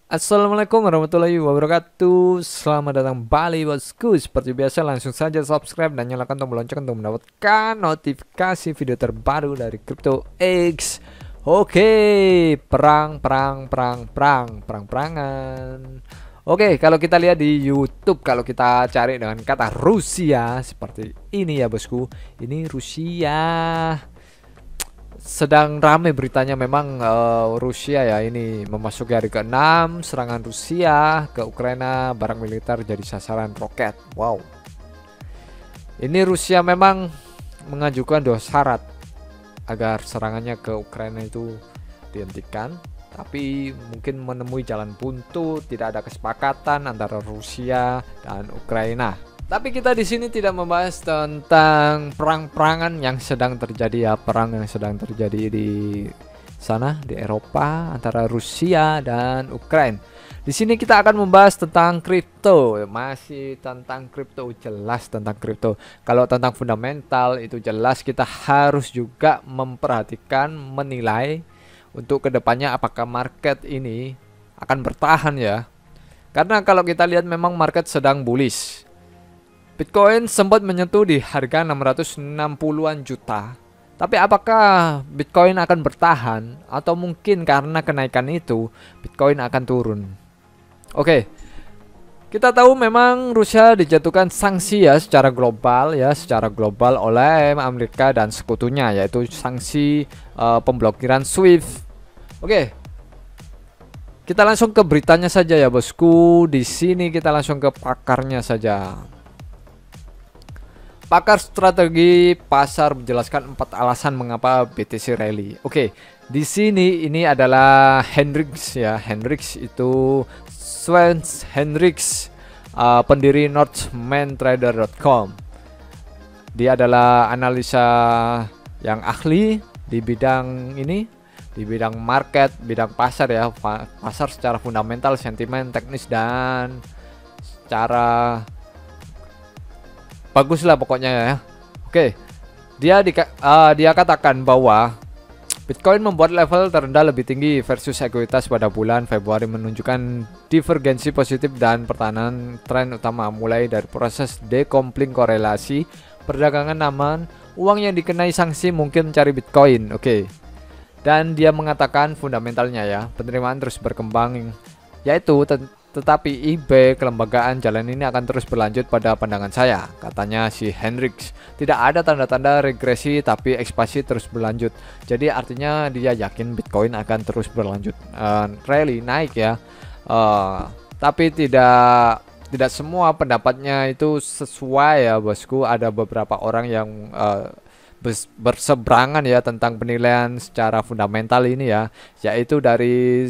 Assalamualaikum warahmatullahi wabarakatuh. Selamat datang kembali bosku. Seperti biasa langsung saja subscribe dan nyalakan tombol lonceng untuk mendapatkan notifikasi video terbaru dari Crypto X. Oke, perang-perangan. Oke, kalau kita lihat di YouTube, kalau kita cari dengan kata Rusia seperti ini ya bosku. Ini Rusia sedang ramai beritanya. Memang Rusia ya ini memasuki hari ke-6 serangan Rusia ke Ukraina, barang militer jadi sasaran roket. Wow. Ini Rusia memang mengajukan 2 syarat agar serangannya ke Ukraina itu dihentikan, tapi mungkin menemui jalan buntu, tidak ada kesepakatan antara Rusia dan Ukraina. Tapi kita di sini tidak membahas tentang perang-perangan yang sedang terjadi ya, perang yang sedang terjadi di sana di Eropa antara Rusia dan Ukraina. Di sini kita akan membahas tentang kripto, masih tentang kripto, jelas tentang kripto. Kalau tentang fundamental itu jelas kita harus juga memperhatikan, menilai untuk kedepannya apakah market ini akan bertahan ya. Karena kalau kita lihat memang market sedang bullish. Bitcoin sempat menyentuh di harga 660-an juta. Tapi apakah Bitcoin akan bertahan atau mungkin karena kenaikan itu Bitcoin akan turun? Oke. Kita tahu memang Rusia dijatuhkan sanksi ya secara global oleh Amerika dan sekutunya, yaitu sanksi pemblokiran SWIFT. Oke. Kita langsung ke beritanya saja ya bosku. Di sini kita langsung ke pakarnya saja. Pakar strategi pasar menjelaskan 4 alasan mengapa BTC rally. Oke, di sini ini adalah Hendrix ya. Hendrix itu Sven Hendrix, pendiri northmantrader.com. Dia adalah analisa yang ahli di bidang ini, di bidang market, bidang pasar ya, pasar secara fundamental, sentimen, teknis dan secara bagus lah pokoknya ya. Oke, dia katakan bahwa Bitcoin membuat level terendah lebih tinggi versus ekuitas pada bulan Februari, menunjukkan divergensi positif dan pertahanan tren utama mulai dari proses decoupling korelasi perdagangan aman, uang yang dikenai sanksi mungkin mencari Bitcoin. Oke. Dan dia mengatakan fundamentalnya ya, penerimaan terus berkembang, yaitu tetapi eBay kelembagaan jalan ini akan terus berlanjut pada pandangan saya, katanya si Hendrix. Tidak ada tanda-tanda regresi tapi ekspansi terus berlanjut. Jadi artinya dia yakin Bitcoin akan terus berlanjut rally naik ya. Tapi tidak semua pendapatnya itu sesuai ya bosku. Ada beberapa orang yang berseberangan ya tentang penilaian secara fundamental ini ya, yaitu dari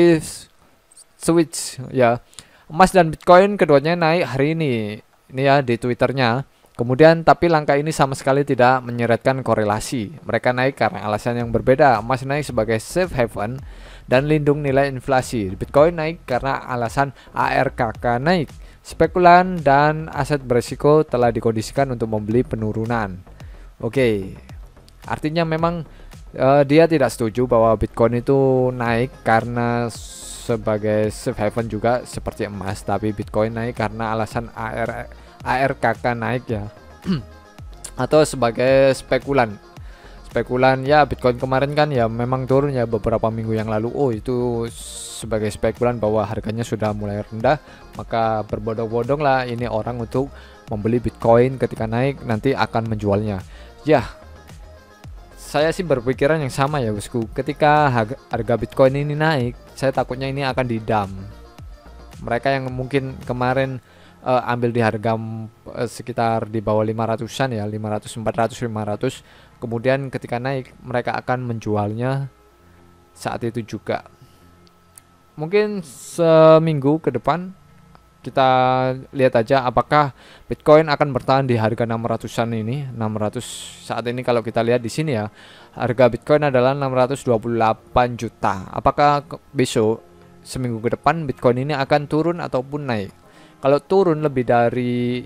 Switch ya. Emas dan Bitcoin keduanya naik hari ini ya di Twitternya. Kemudian tapi langkah ini sama sekali tidak menyeretkan korelasi. Mereka naik karena alasan yang berbeda. Emas naik sebagai safe haven dan lindung nilai inflasi. Bitcoin naik karena alasan ARKK naik. Spekulan dan aset berisiko telah dikondisikan untuk membeli penurunan. Oke. Artinya memang dia tidak setuju bahwa Bitcoin itu naik karena sebagai safe haven juga seperti emas, tapi Bitcoin naik karena alasan ARKK naik ya. Atau sebagai spekulan ya. Bitcoin kemarin kan ya memang turun ya beberapa minggu yang lalu. Oh, itu sebagai spekulan bahwa harganya sudah mulai rendah, maka berbondong-bondong lah ini orang untuk membeli Bitcoin, ketika naik nanti akan menjualnya ya. Saya sih berpikiran yang sama ya bosku. Ketika harga Bitcoin ini naik, saya takutnya ini akan didam. Mereka yang mungkin kemarin ambil di harga sekitar di bawah 500-an ya, 500, 400, 500. Kemudian ketika naik, mereka akan menjualnya saat itu juga. Mungkin seminggu ke depan kita lihat aja apakah Bitcoin akan bertahan di harga 600-an ini. 600 saat ini kalau kita lihat di sini ya, harga Bitcoin adalah 628 juta. Apakah besok seminggu ke depan Bitcoin ini akan turun ataupun naik? Kalau turun lebih dari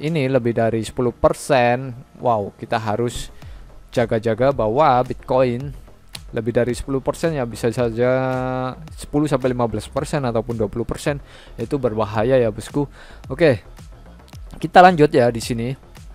10%, wow, kita harus jaga-jaga bahwa Bitcoin lebih dari 10% ya bisa saja 10 sampai 15% ataupun 20%. Itu berbahaya ya bosku. Oke, kita lanjut ya di sini.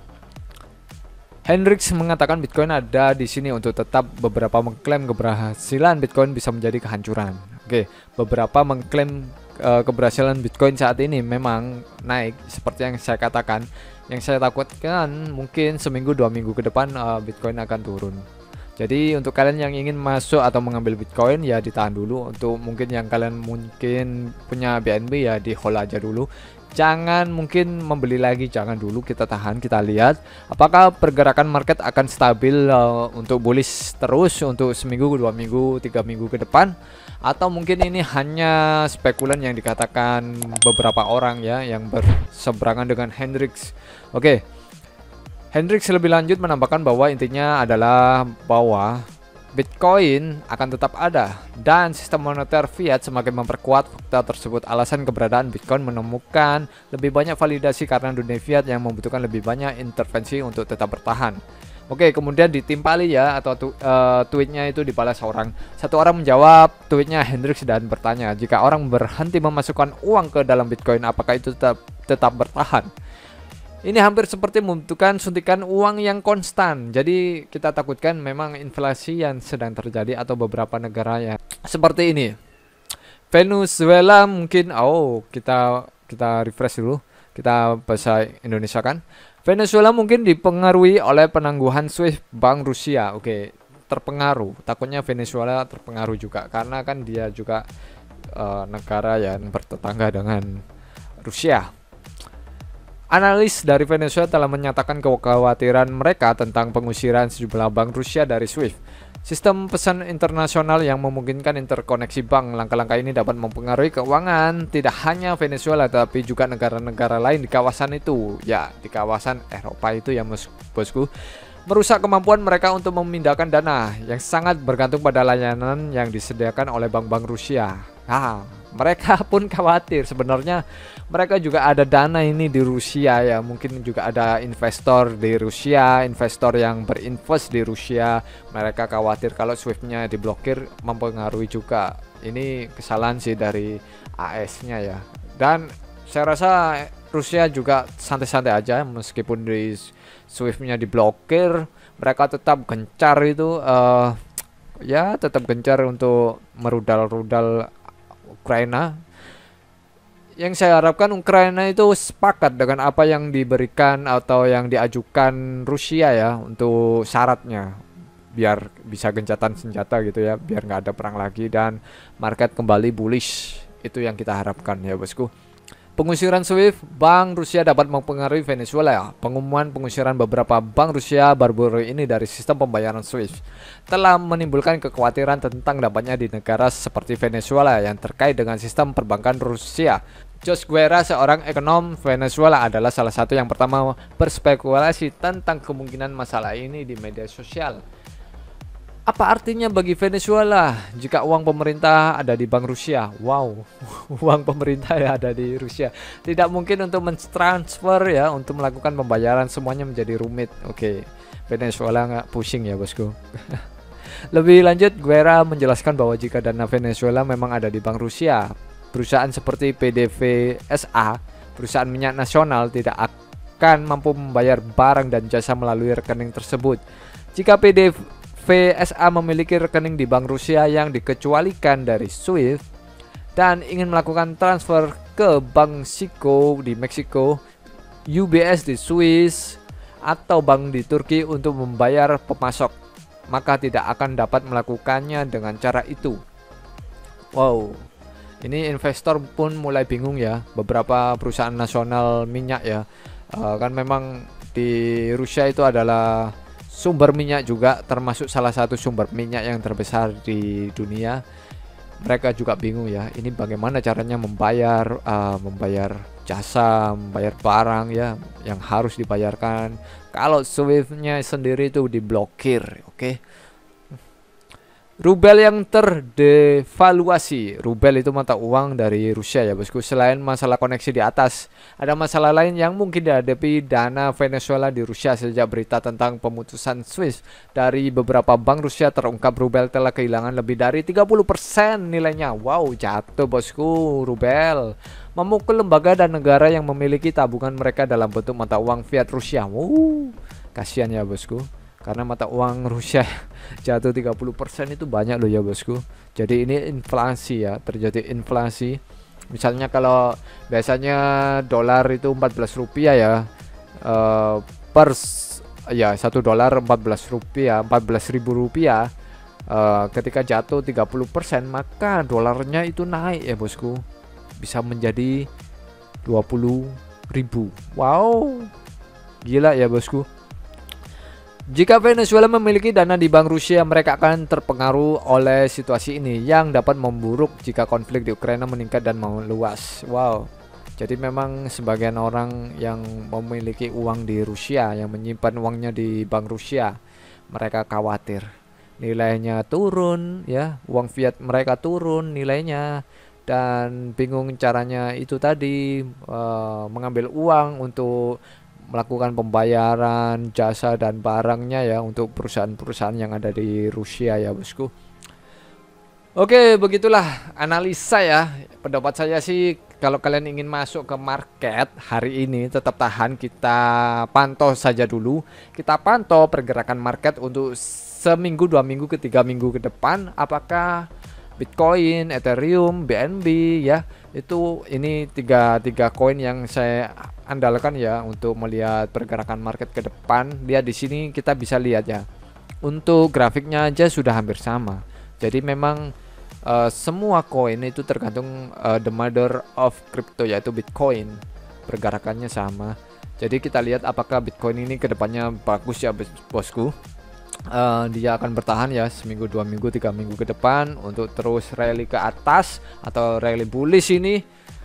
Hendricks mengatakan Bitcoin ada di sini untuk tetap, beberapa mengklaim keberhasilan Bitcoin bisa menjadi kehancuran. Oke, beberapa mengklaim keberhasilan Bitcoin saat ini memang naik seperti yang saya katakan. Yang saya takutkan mungkin seminggu 2 minggu ke depan Bitcoin akan turun. Jadi untuk kalian yang ingin masuk atau mengambil Bitcoin ya ditahan dulu. Untuk mungkin yang kalian mungkin punya BNB ya di hold aja dulu. Jangan mungkin membeli lagi, jangan dulu, kita tahan, kita lihat apakah pergerakan market akan stabil untuk bullish terus untuk seminggu, 2 minggu, 3 minggu ke depan, atau mungkin ini hanya spekulan yang dikatakan beberapa orang ya yang berseberangan dengan Hendricks. Oke. Hendricks lebih lanjut menambahkan bahwa intinya adalah bahwa Bitcoin akan tetap ada dan sistem moneter fiat semakin memperkuat fakta tersebut. Alasan keberadaan Bitcoin menemukan lebih banyak validasi karena dunia fiat yang membutuhkan lebih banyak intervensi untuk tetap bertahan. Oke, kemudian ditimpali ya atau tweetnya itu dibalas orang. Satu orang menjawab tweetnya Hendricks dan bertanya, jika orang berhenti memasukkan uang ke dalam Bitcoin, apakah itu tetap bertahan? Ini hampir seperti membutuhkan suntikan uang yang konstan. Jadi kita takutkan memang inflasi yang sedang terjadi atau beberapa negara ya seperti ini. Venezuela mungkin, kita refresh dulu. Kita bahasa Indonesia kan. Venezuela mungkin dipengaruhi oleh penangguhan SWIFT Bank Rusia. Oke, terpengaruh. Takutnya Venezuela terpengaruh juga karena kan dia juga negara yang bertetangga dengan Rusia. Analis dari Venezuela telah menyatakan kekhawatiran mereka tentang pengusiran sejumlah bank Rusia dari SWIFT, sistem pesan internasional yang memungkinkan interkoneksi bank. Langkah-langkah ini dapat mempengaruhi keuangan tidak hanya Venezuela tapi juga negara-negara lain di kawasan itu. Ya, di kawasan Eropa itu ya bosku. Merusak kemampuan mereka untuk memindahkan dana yang sangat bergantung pada layanan yang disediakan oleh bank-bank Rusia. Mereka pun khawatir sebenarnya. Mereka juga ada dana ini di Rusia ya, mungkin juga ada investor di Rusia, investor yang berinvest di Rusia. Mereka khawatir kalau SWIFT-nya diblokir mempengaruhi juga. Ini kesalahan sih dari AS-nya ya. Dan saya rasa Rusia juga santai-santai aja meskipun di SWIFT-nya diblokir, mereka tetap gencar itu ya tetap gencar untuk merudal-rudal Ukraina. Yang saya harapkan Ukraina itu sepakat dengan apa yang diberikan atau yang diajukan Rusia ya untuk syaratnya, biar bisa gencatan senjata gitu ya, biar nggak ada perang lagi dan market kembali bullish. Itu yang kita harapkan ya bosku. Pengusiran SWIFT Bank Rusia dapat mempengaruhi Venezuela. Pengumuman pengusiran beberapa bank Rusia baru-baru ini dari sistem pembayaran SWIFT telah menimbulkan kekhawatiran tentang dampaknya di negara seperti Venezuela yang terkait dengan sistem perbankan Rusia. Jose Guerra, seorang ekonom Venezuela, adalah salah satu yang pertama berspekulasi tentang kemungkinan masalah ini di media sosial. Apa artinya bagi Venezuela jika uang pemerintah ada di bank Rusia? Wow, uang pemerintah ya ada di Rusia. Tidak mungkin untuk mentransfer ya, untuk melakukan pembayaran semuanya menjadi rumit. Oke, Venezuela nggak pusing ya bosku. Lebih lanjut, Guerra menjelaskan bahwa jika dana Venezuela memang ada di bank Rusia, perusahaan seperti PDVSA, perusahaan minyak nasional, tidak akan mampu membayar barang dan jasa melalui rekening tersebut. Jika PDVSA memiliki rekening di bank Rusia yang dikecualikan dari SWIFT dan ingin melakukan transfer ke Bank Siko di Meksiko, UBS di Swiss, atau bank di Turki untuk membayar pemasok, maka tidak akan dapat melakukannya dengan cara itu. Wow. Ini investor pun mulai bingung ya. Beberapa perusahaan nasional minyak ya, kan memang di Rusia itu adalah sumber minyak juga, termasuk salah satu sumber minyak yang terbesar di dunia. Mereka juga bingung ya, ini bagaimana caranya membayar jasa, membayar barang ya yang harus dibayarkan kalau SWIFT-nya sendiri itu diblokir. Oke. Rubel yang terdevaluasi. Rubel itu mata uang dari Rusia ya bosku. Selain masalah koneksi di atas, ada masalah lain yang mungkin dihadapi dana Venezuela di Rusia sejak berita tentang pemutusan Swiss dari beberapa bank Rusia terungkap rubel telah kehilangan lebih dari 30% nilainya. Wow, jatuh bosku rubel. Memukul lembaga dan negara yang memiliki tabungan mereka dalam bentuk mata uang fiat Rusia. Kasihan ya bosku. Karena mata uang Rusia jatuh 30% itu banyak loh ya bosku. Jadi ini inflasi ya, terjadi inflasi. Misalnya kalau biasanya dolar itu 14 rupiah ya, per ya 1 dolar 14 rupiah, 14.000 rupiah. Ketika jatuh 30% maka dolarnya itu naik ya bosku, bisa menjadi 20.000. Wow, gila ya bosku. Jika Venezuela memiliki dana di bank Rusia, mereka akan terpengaruh oleh situasi ini yang dapat memburuk jika konflik di Ukraina meningkat dan meluas. Wow. Jadi memang sebagian orang yang memiliki uang di Rusia, yang menyimpan uangnya di bank Rusia, mereka khawatir nilainya turun ya, uang fiat mereka turun nilainya, dan bingung caranya itu tadi, mengambil uang untuk melakukan pembayaran jasa dan barangnya ya untuk perusahaan-perusahaan yang ada di Rusia ya bosku. Oke, begitulah analisa ya. Pendapat saya sih kalau kalian ingin masuk ke market hari ini tetap tahan, kita pantau saja dulu. Kita pantau pergerakan market untuk seminggu, 2 minggu, ke 3 minggu ke depan, apakah Bitcoin, Ethereum, BNB ya. Itu ini tiga koin yang saya andalkan ya untuk melihat pergerakan market ke depan. Lihat di sini kita bisa lihat ya. Untuk grafiknya aja sudah hampir sama. Jadi memang semua koin itu tergantung the mother of crypto yaitu Bitcoin. Pergerakannya sama. Jadi kita lihat apakah Bitcoin ini kedepannya bagus ya bosku. Dia akan bertahan ya seminggu, 2 minggu, 3 minggu ke depan untuk terus rally ke atas atau rally bullish ini.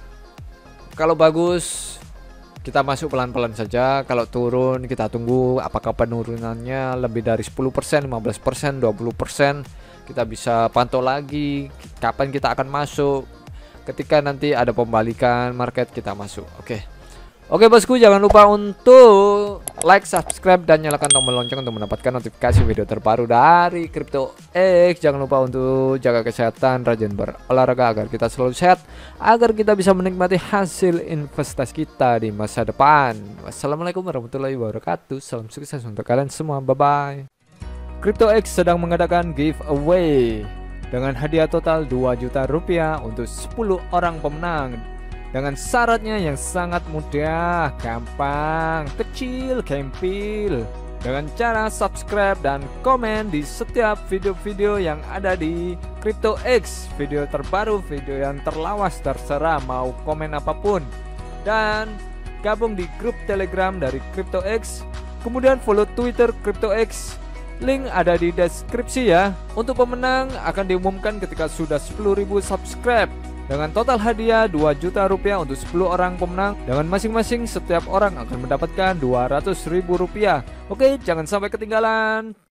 Kalau bagus kita masuk pelan-pelan saja, kalau turun kita tunggu apakah penurunannya lebih dari 10%, 15%, 20%. Kita bisa pantau lagi kapan kita akan masuk. Ketika nanti ada pembalikan market kita masuk. Oke bosku, jangan lupa untuk like, subscribe, dan nyalakan tombol lonceng untuk mendapatkan notifikasi video terbaru dari CryptoX. Jangan lupa untuk jaga kesehatan, rajin berolahraga agar kita selalu sehat, agar kita bisa menikmati hasil investasi kita di masa depan. Wassalamualaikum warahmatullahi wabarakatuh. Salam sukses untuk kalian semua. Bye-bye. CryptoX sedang mengadakan giveaway dengan hadiah total 2 juta rupiah untuk 10 orang pemenang. Dengan syaratnya yang sangat mudah, gampang, kecil, gempil. Dengan cara subscribe dan komen di setiap video-video yang ada di CryptoX. Video terbaru, video yang terlawas, terserah mau komen apapun. Dan gabung di grup Telegram dari CryptoX. Kemudian follow Twitter CryptoX. Link ada di deskripsi ya. Untuk pemenang akan diumumkan ketika sudah 10.000 subscribe. Dengan total hadiah 2 juta rupiah untuk 10 orang pemenang. Dengan masing-masing setiap orang akan mendapatkan 200.000 rupiah. Oke, jangan sampai ketinggalan.